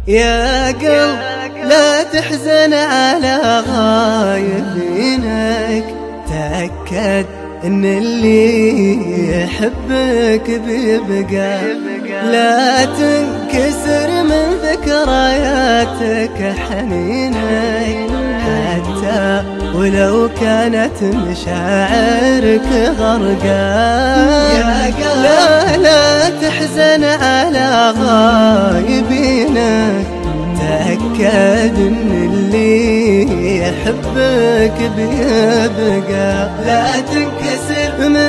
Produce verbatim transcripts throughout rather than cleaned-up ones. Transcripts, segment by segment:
يا قلب لا تحزن على غايبينك، تأكد ان اللي يحبك بيبقى. لا تنكسر من ذكرياتك حنينك، حتى ولو كانت مشاعرك غرقان. لا لا تحزن على غايبينك، تأكد ان اللي يحبك بيبقى. لا تنكسر من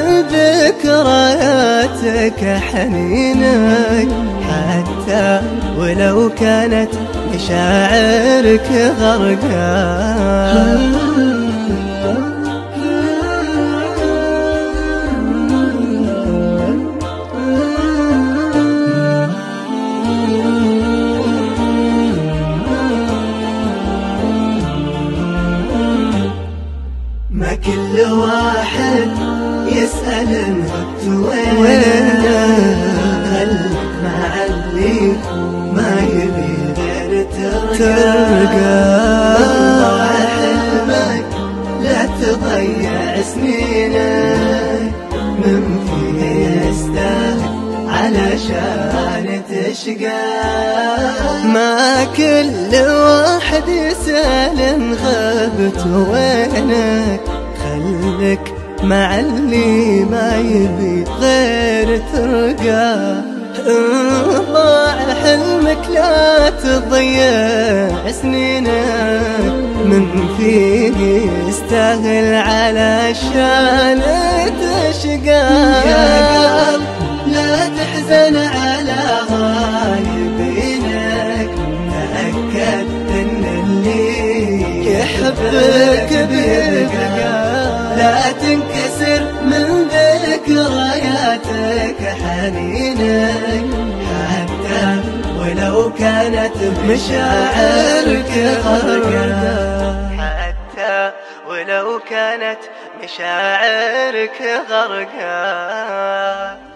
ذكرياتك حنينك، حتى ولو كانت مشاعرك غرقان. ما كل واحد يسأل انت وينه، هل مع اللي ما يبي غير ترقى. ضاع حلمك لا تضيع سنينك، من فيه يستاهل علشان تشقى. ما كل واحد يسأل ان غبت وينك، خلك مع اللي ما يبي غير ترقى. ضاع حلمك لا تضيع سنينك، من فيه يستاهل علشان تشقى. يا قلب لا تحزن على غايبينك، تأكد ان اللي يحبك بيبقى. لا تنكسر من ذكرياتك حنينك، حتى ولو كانت مشاعرك غرقان. حتى ولو كانت مشاعرك غرقان.